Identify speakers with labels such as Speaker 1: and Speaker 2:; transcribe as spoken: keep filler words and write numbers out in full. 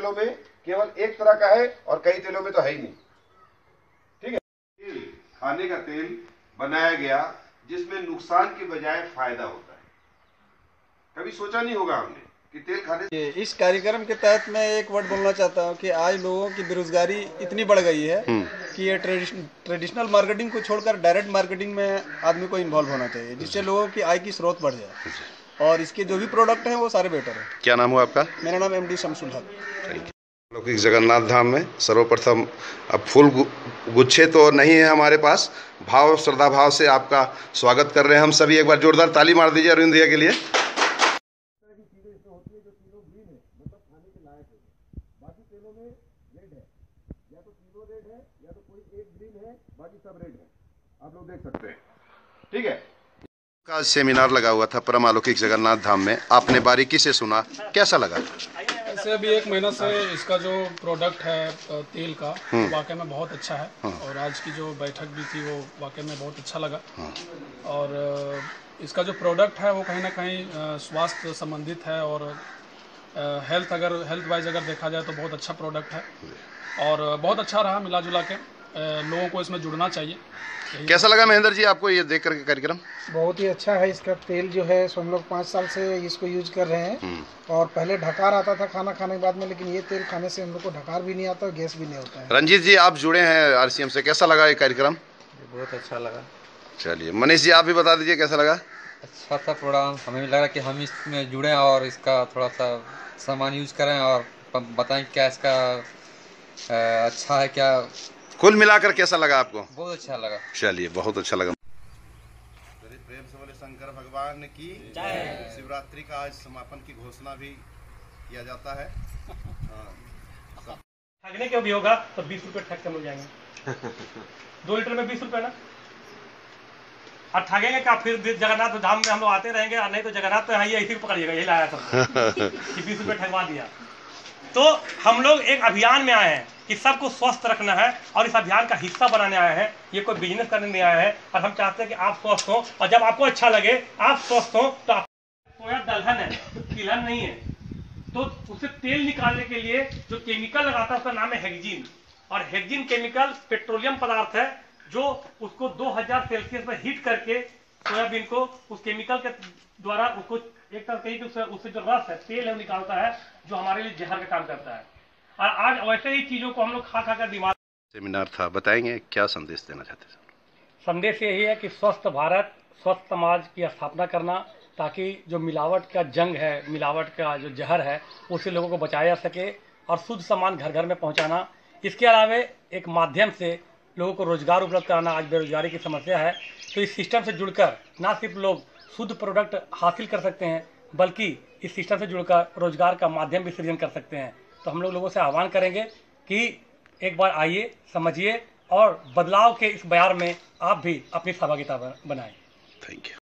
Speaker 1: तेलों में केवल एक तरह का है और कई तेलों में तो है ही नहीं। ठीक है, तेल खाने का तेल बनाया गया जिसमें नुकसान की बजाय फायदा होता है। कभी सोचा नहीं होगा हमने कि तेल खाने।
Speaker 2: इस कार्यक्रम के तहत मैं एक वर्ड बोलना चाहता हूँ कि आज लोगों की बेरोजगारी इतनी बढ़ गई है कि ये ट्रेडिशन ट्रेडिशनल मार्केटिंग को छोड़कर डायरेक्ट मार्केटिंग में आदमी को इन्वॉल्व होना चाहिए, जिससे लोगों की आय की स्रोत बढ़ जाए और इसके जो भी प्रोडक्ट हैं वो सारे बेटर हैं।
Speaker 3: क्या नाम हुआ आपका?
Speaker 2: मेरा नाम एम डी शमसुल हक।
Speaker 3: अलौकिक जगन्नाथ धाम में सर्वप्रथम अब फूल गुच्छे तो नहीं है हमारे पास, भाव श्रद्धा भाव से आपका स्वागत कर रहे हैं हम सभी। एक बार जोरदार ताली मार दीजिए अरविंद भैया के लिए। बाकी तेलों में रेड है, या तो तीनों रेड है या तो कोई एक ग्रीन है, बाकी सब रेड है, आप लोग देख सकते हैं। ठीक है, का सेमिनार लगा हुआ था परम अलौकिक जगन्नाथ धाम में, आपने बारीकी से सुना, कैसा लगा?
Speaker 4: ऐसे अभी एक महीना से इसका जो प्रोडक्ट है तेल का वाकई में बहुत अच्छा है और आज की जो बैठक भी थी वो वाकई में बहुत अच्छा लगा। और इसका जो प्रोडक्ट है वो कहीं ना कहीं स्वास्थ्य संबंधित है और हेल्थ अगर हेल्थ वाइज अगर देखा जाए तो बहुत अच्छा प्रोडक्ट है और बहुत अच्छा रहा। मिला जुला के लोगों को इसमें जुड़ना चाहिए।
Speaker 3: कैसा लगा महेंद्र जी आपको ये देख करके कार्यक्रम?
Speaker 5: बहुत ही अच्छा है। इसका तेल जो है सो हम लोग पाँच साल से इसको यूज कर रहे हैं और पहले ढकार आता था खाना खाने के बाद में, लेकिन ये तेल खाने से हम लोग को ढकार भी नहीं आता और गैस भी नहीं होता है।
Speaker 3: रंजीत जी आप जुड़े हैं आरसीएम से, कैसा लगा ये कार्यक्रम?
Speaker 6: बहुत अच्छा लगा।
Speaker 3: चलिए मनीष जी आप भी बता दीजिए कैसा लगा?
Speaker 6: अच्छा था प्रोग्राम, हमें भी लगा कि हम इसमें जुड़े और इसका थोड़ा सा सामान यूज करें और बताएं क्या इसका अच्छा है क्या।
Speaker 3: कुल मिलाकर कैसा लगा आपको?
Speaker 6: बहुत अच्छा लगा।
Speaker 3: चलिए बहुत अच्छा लगा। प्रेम से बोले शंकर भगवान की जय। शिवरात्रि का आज समापन की घोषणा भी किया जाता है।
Speaker 7: ठगने के भी होगा तो बीस रुपए ठग के मिल जाएंगे। दो लीटर में बीस रुपए ना, और ठगेंगे क्या? फिर जगन्नाथ धाम में हम लोग आते रहेंगे और नहीं तो जगन्नाथ तो है ऐसे पकड़िएगा, यही लाया सब कि बीस रुपए ठगवा दिया। तो हम लोग एक अभियान में आए हैं कि सबको स्वस्थ रखना है और इस अभियान का हिस्सा बनाने आए हैं। ये कोई बिजनेस करने नहीं आया है और हम चाहते हैं कि आप स्वस्थ हो और जब आपको अच्छा लगे आप स्वस्थ हो तो आप सोया दलहन है, तिलहन नहीं है। तो उसे तेल निकालने के लिए जो केमिकल लगाता है उसका नाम है हेक्जिन, और हेक्जिन केमिकल पेट्रोलियम पदार्थ है जो उसको दो हज़ार सेल्सियस में हीट करके सोयाबीन को उस केमिकल के द्वारा उसको एक तरह कहीं उससे, उससे जो रस है तेल है निकालता है जो हमारे लिए जहर का काम करता है। और आज वैसे ही चीजों को हम लोग खा खा कर दिमाग।
Speaker 3: सेमिनार था, बताएंगे क्या संदेश देना चाहते हैं?
Speaker 7: संदेश यही है कि स्वस्थ भारत स्वस्थ समाज की स्थापना करना, ताकि जो मिलावट का जंग है, मिलावट का जो जहर है उससे लोगों को बचाया जा सके और शुद्ध सामान घर घर में पहुंचाना। इसके अलावा एक माध्यम से लोगों को रोजगार उपलब्ध कराना। आज बेरोजगारी की समस्या है, तो इस सिस्टम से जुड़कर ना सिर्फ लोग शुद्ध प्रोडक्ट हासिल कर सकते हैं बल्कि इस सिस्टम से जुड़कर रोजगार का माध्यम भी सृजन कर सकते हैं। तो हम लोग लोगों से आह्वान करेंगे कि एक बार आइए, समझिए और बदलाव के इस बयार में आप भी अपनी सहभागिता बनाएं।
Speaker 3: Thank you.